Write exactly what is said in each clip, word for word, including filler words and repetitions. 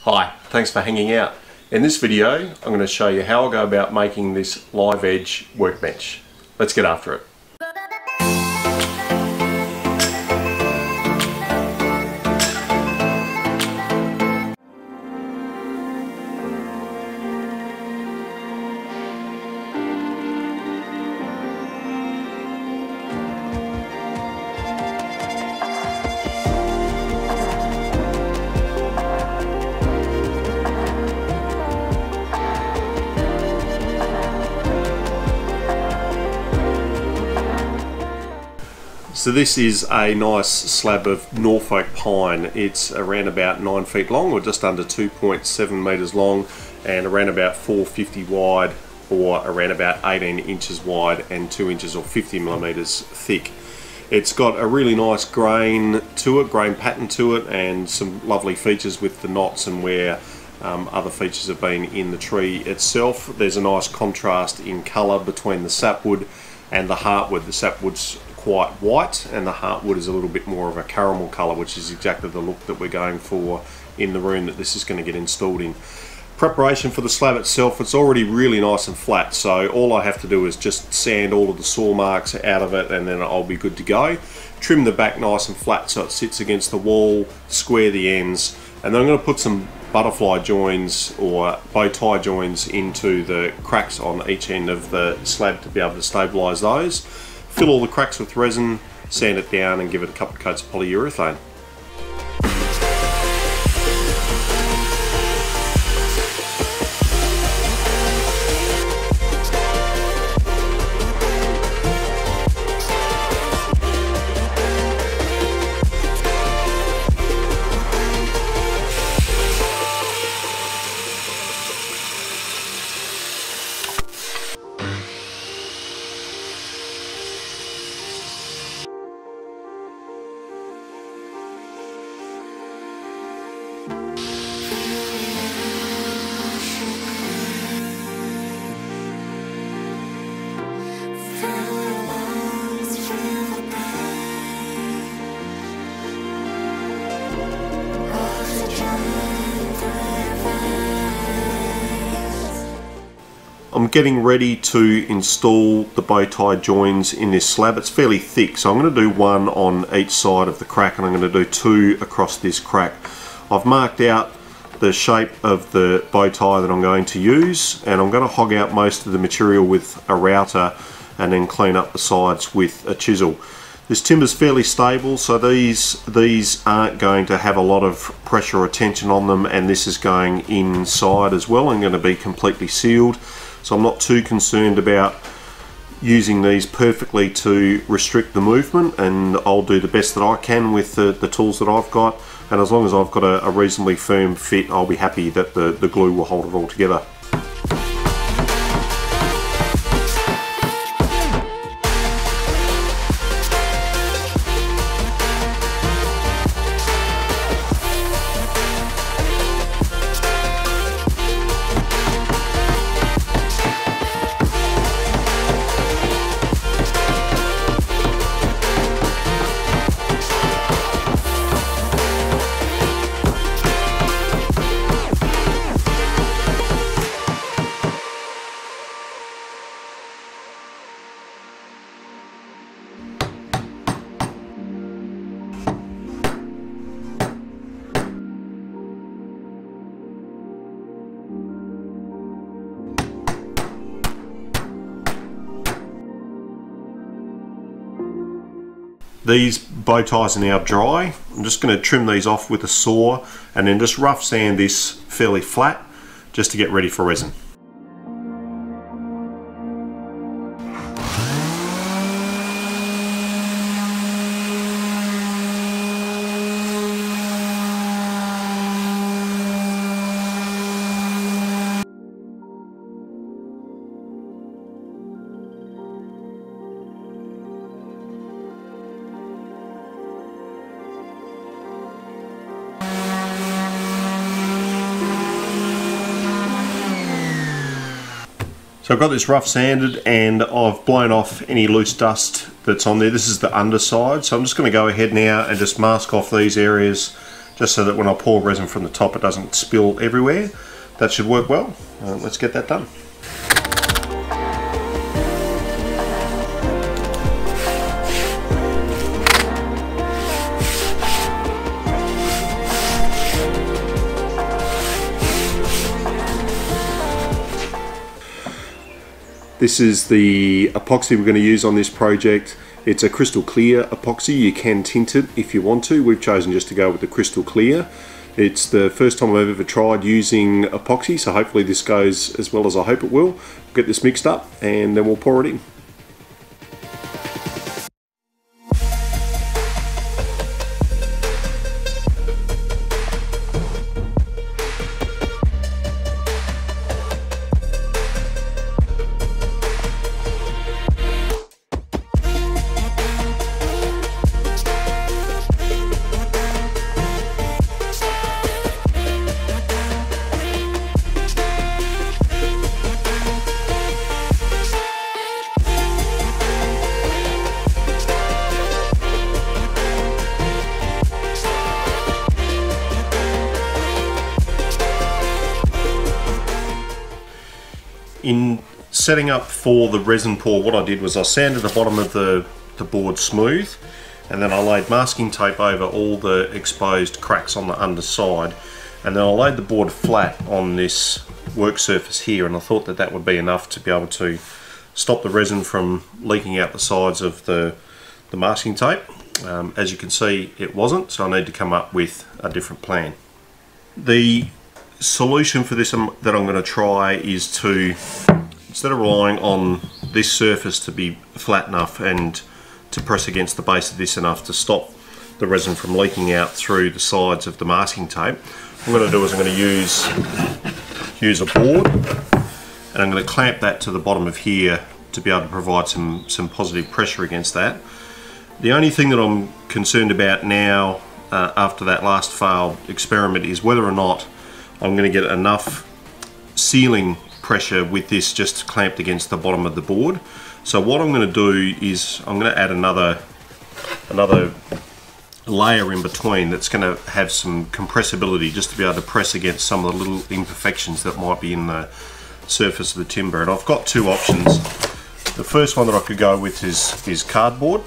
Hi, thanks for hanging out. In this video I'm going to show you how I go about making this live edge workbench. Let's get after it. So this is a nice slab of Norfolk pine. It's around about nine feet long, or just under two point seven meters long, and around about four fifty wide, or around about eighteen inches wide and two inches or fifty millimeters thick. It's got a really nice grain to it, grain pattern to it, and some lovely features with the knots and where um, other features have been in the tree itself. There's a nice contrast in colour between the sapwood and the heartwood. The sapwood's quite white and the heartwood is a little bit more of a caramel colour, which is exactly the look that we're going for in the room that this is going to get installed in. Preparation for the slab itself, it's already really nice and flat, so all I have to do is just sand all of the saw marks out of it and then I'll be good to go. Trim the back nice and flat so it sits against the wall, square the ends, and then I'm going to put some butterfly joins or bow tie joins into the cracks on each end of the slab to be able to stabilise those. Fill all the cracks with resin, sand it down and give it a couple of coats of polyurethane. I'm getting ready to install the bow tie joins in this slab. It's fairly thick, so I'm going to do one on each side of the crack and I'm going to do two across this crack. I've marked out the shape of the bow tie that I'm going to use, and I'm going to hog out most of the material with a router and then clean up the sides with a chisel. This timber's fairly stable, so these these aren't going to have a lot of pressure or tension on them, and this is going inside as well and going to be completely sealed. So I'm not too concerned about using these perfectly to restrict the movement, and I'll do the best that I can with the, the tools that I've got, and as long as I've got a, a reasonably firm fit, I'll be happy that the, the glue will hold it all together. These bow ties are now dry. I'm just going to trim these off with a saw and then just rough sand this fairly flat just to get ready for resin. So I've got this rough sanded and I've blown off any loose dust that's on there. This is the underside, so I'm just going to go ahead now and just mask off these areas just so that when I pour resin from the top it doesn't spill everywhere. That should work well. Uh, let's get that done. This is the epoxy we're going to use on this project. It's a crystal clear epoxy. You can tint it if you want to. We've chosen just to go with the crystal clear. It's the first time I've ever tried using epoxy, so hopefully this goes as well as I hope it will. We'll get this mixed up and then we'll pour it in. In setting up for the resin pour, what I did was I sanded the bottom of the, the board smooth, and then I laid masking tape over all the exposed cracks on the underside, and then I laid the board flat on this work surface here, and I thought that that would be enough to be able to stop the resin from leaking out the sides of the, the masking tape. Um, as you can see, it wasn't, so I need to come up with a different plan. The solution for this um, that I'm going to try is to, instead of relying on this surface to be flat enough and to press against the base of this enough to stop the resin from leaking out through the sides of the masking tape, what I'm going to do is I'm going to use use a board, and I'm going to clamp that to the bottom of here to be able to provide some some positive pressure against that. The only thing that I'm concerned about now uh, after that last failed experiment is whether or not I'm going to get enough sealing pressure with this just clamped against the bottom of the board. So what I'm going to do is I'm going to add another another layer in between that's going to have some compressibility, just to be able to press against some of the little imperfections that might be in the surface of the timber. And I've got two options. The first one that I could go with is, is cardboard,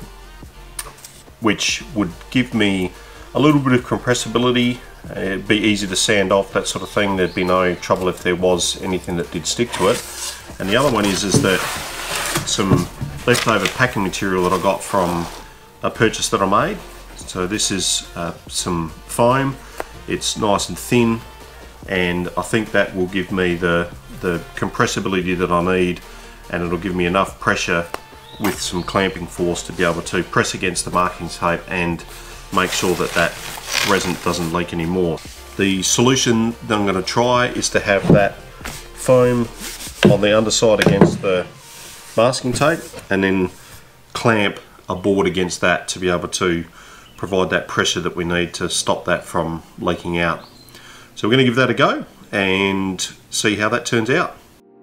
which would give me a little bit of compressibility. It'd be easy to sand off, that sort of thing. There'd be no trouble if there was anything that did stick to it. And the other one is, is that some leftover packing material that I got from a purchase that I made. So this is uh, some foam. It's nice and thin, and I think that will give me the, the compressibility that I need, and it'll give me enough pressure with some clamping force to be able to press against the marking tape and make sure that that resin doesn't leak anymore. The solution that I'm going to try is to have that foam on the underside against the masking tape, and then clamp a board against that to be able to provide that pressure that we need to stop that from leaking out. So we're going to give that a go and see how that turns out.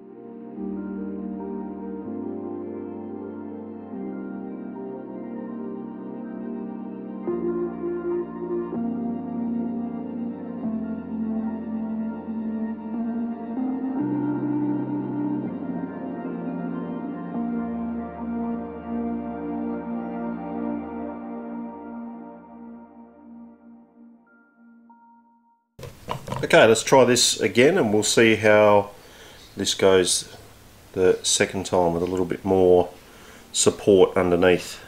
Okay, let's try this again and we'll see how this goes the second time with a little bit more support underneath.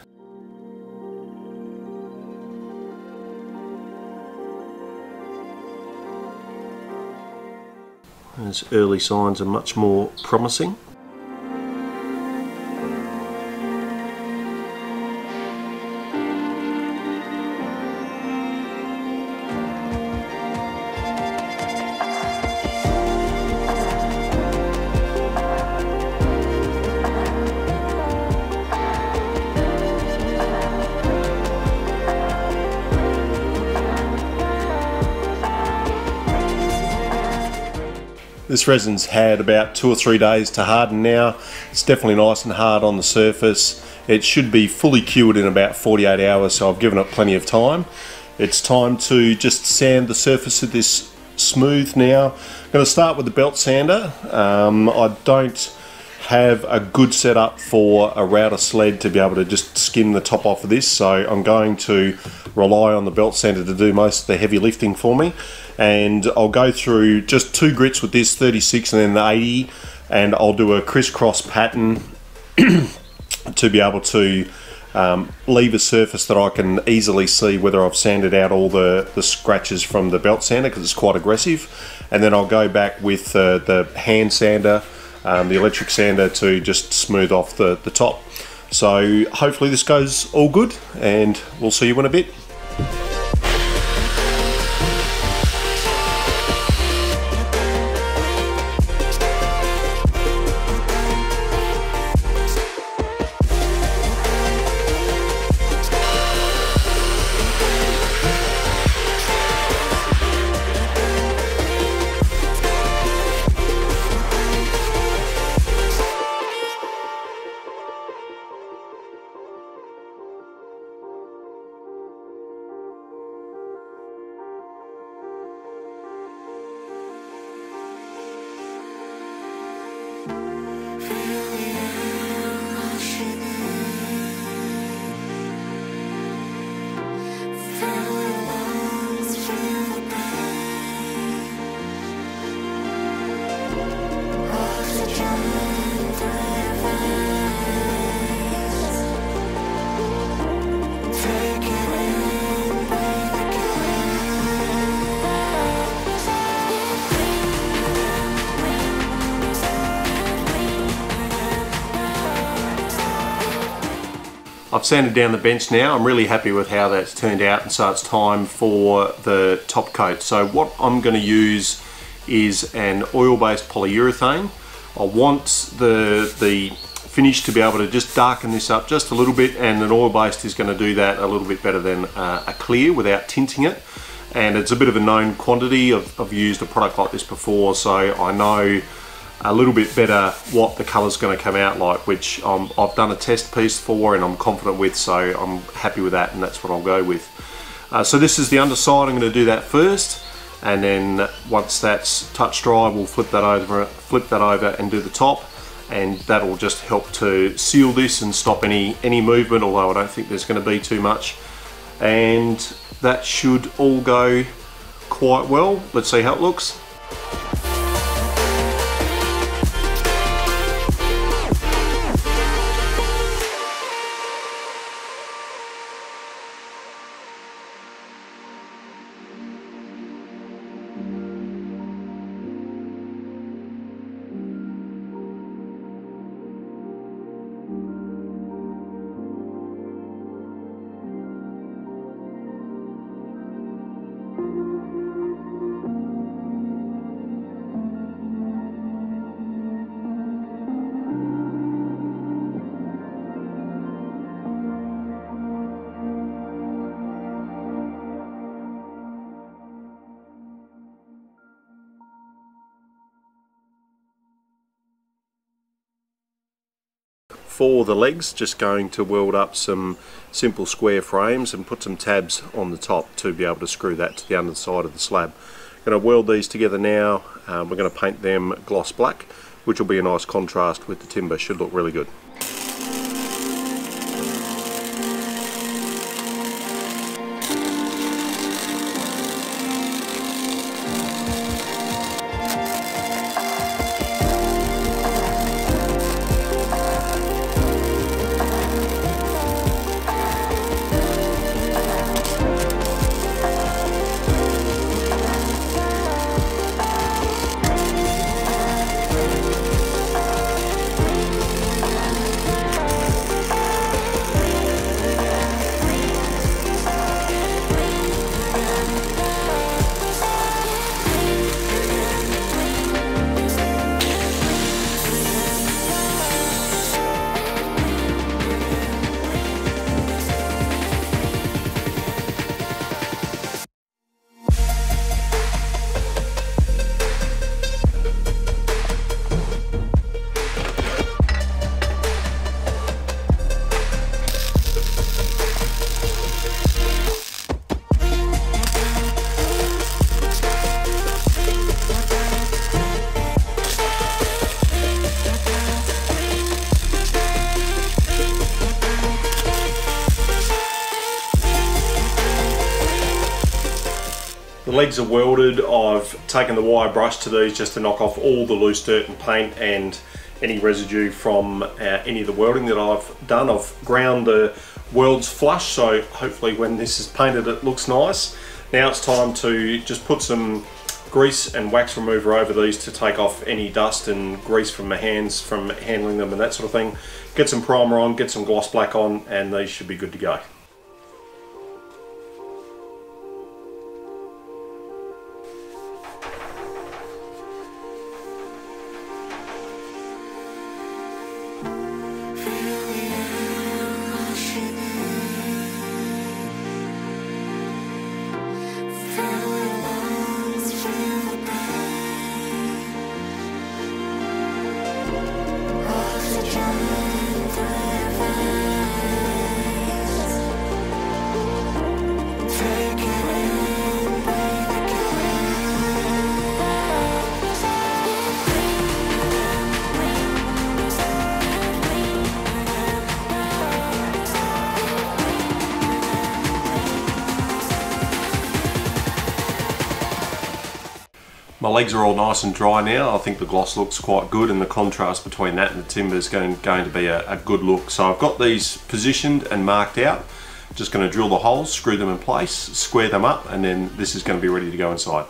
Those early signs are much more promising. This resin's had about two or three days to harden now. It's definitely nice and hard on the surface. It should be fully cured in about forty-eight hours, so I've given it plenty of time. It's time to just sand the surface of this smooth now. I'm going to start with the belt sander. Um, I don't have a good setup for a router sled to be able to just skim the top off of this, so I'm going to rely on the belt sander to do most of the heavy lifting for me. And I'll go through just two grits with this, thirty-six and then the eighty, and I'll do a crisscross pattern to be able to um, leave a surface that I can easily see whether I've sanded out all the, the scratches from the belt sander, because it's quite aggressive. And then I'll go back with uh, the hand sander, Um, the electric sander, to just smooth off the, the top. So hopefully this goes all good, and we'll see you in a bit. I've sanded down the bench now. I'm really happy with how that's turned out, and so it's time for the top coat. So what I'm going to use is an oil-based polyurethane. I want the, the finish to be able to just darken this up just a little bit, and an oil-based is going to do that a little bit better than uh, a clear without tinting it. And it's a bit of a known quantity. I've, I've used a product like this before, so I know a little bit better what the colour's going to come out like, which um, I've done a test piece for and I'm confident with, so I'm happy with that, and that's what I'll go with. Uh, so this is the underside. I'm going to do that first, and then once that's touch dry, we'll flip that over, flip that over and do the top, and that'll just help to seal this and stop any any movement, although I don't think there's going to be too much. And that should all go quite well. Let's see how it looks. For the legs, just going to weld up some simple square frames and put some tabs on the top to be able to screw that to the underside of the slab. I'm going to weld these together now. Um, we're going to paint them gloss black, which will be a nice contrast with the timber. Should look really good. legs are welded. I've taken the wire brush to these just to knock off all the loose dirt and paint and any residue from uh, any of the welding that I've done. I've ground the welds flush, so hopefully when this is painted it looks nice. Now it's time to just put some grease and wax remover over these to take off any dust and grease from my hands from handling them and that sort of thing. Get some primer on, get some gloss black on, and these should be good to go. My legs are all nice and dry now. I think the gloss looks quite good, and the contrast between that and the timber is going, going to be a, a good look. So I've got these positioned and marked out. Just going to drill the holes, screw them in place, square them up, and then this is going to be ready to go inside.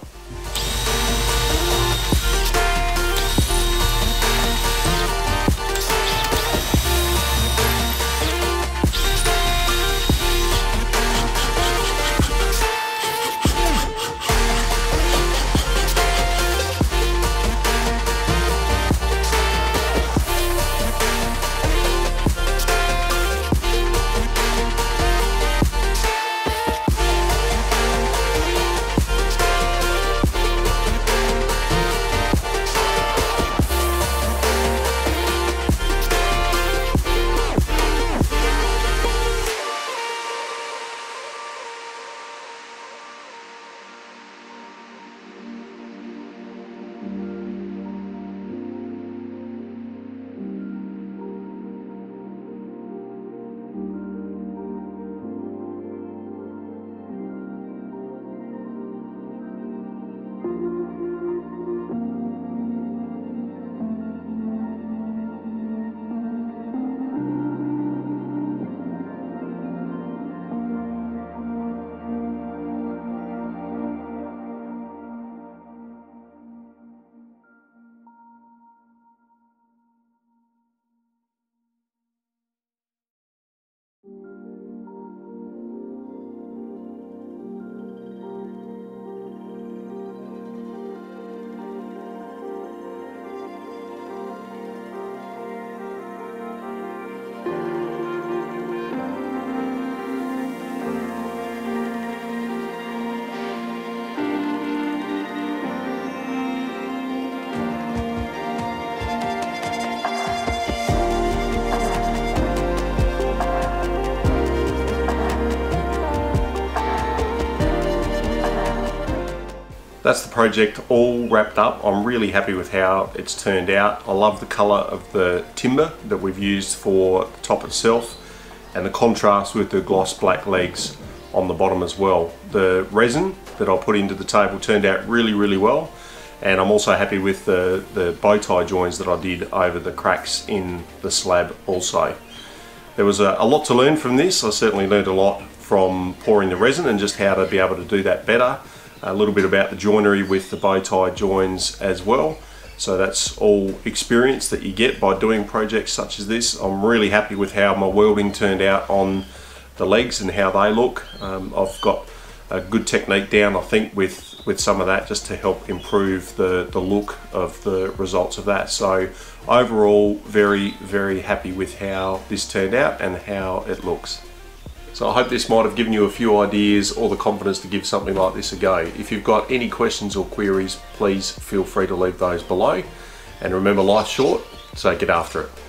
That's the project all wrapped up. I'm really happy with how it's turned out. I love the colour of the timber that we've used for the top itself, and the contrast with the gloss black legs on the bottom as well. The resin that I put into the table turned out really, really well, and I'm also happy with the, the bow tie joins that I did over the cracks in the slab also. There was a, a lot to learn from this. I certainly learned a lot from pouring the resin and just how to be able to do that better. A little bit about the joinery with the bow tie joins as well. So that's all experience that you get by doing projects such as this. I'm really happy with how my welding turned out on the legs and how they look. Um, I've got a good technique down, I think, with, with some of that, just to help improve the, the look of the results of that. So overall, very, very happy with how this turned out and how it looks. So I hope this might have given you a few ideas or the confidence to give something like this a go. If you've got any questions or queries, please feel free to leave those below. And remember, life's short, so get after it.